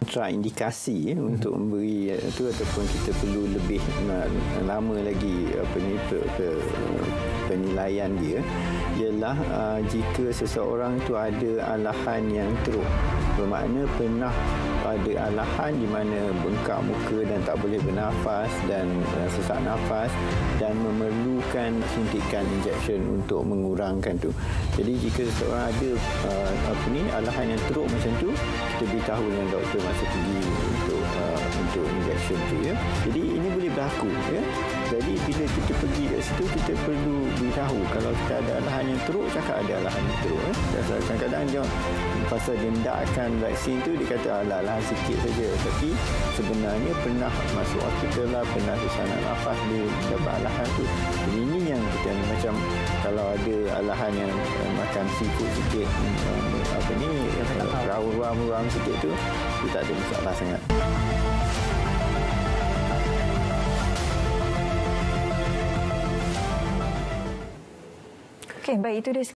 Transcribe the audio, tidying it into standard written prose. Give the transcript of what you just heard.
kontraindikasi untuk memberi itu, ataupun kita perlu lebih lama lagi penilaian dia, ialah jika seseorang itu ada alahan yang teruk, bermakna pernah ada alahan di mana bengkak muka dan tak boleh bernafas dan sesak nafas dan memerlukan suntikan injection untuk mengurangkan tu. Jadi jika seseorang ada alahan yang teruk macam tu, kita beritahu dengan doktor masa pergi untuk injection tu, ya. Jadi ini boleh berlaku, ya. Jadi bila kita pergi kat situ, kita perlu beritahu kalau kita ada alahan yang teruk, cakap ada alahan yang teruk, ya. Kadang-kadang dia pasal dia hendakkan vaksin tu, dia kata alahan sikit saja, tapi sebenarnya pernah masuk hospital lah, pernah susah nak nafas, dia dapat alahan tu. Jadi ini yang kita macam kalau ada alahan yang makan seafood sikit, ruam-ruam sikit tu, dia tak ada masalah sangat. Okey, baik, itu dia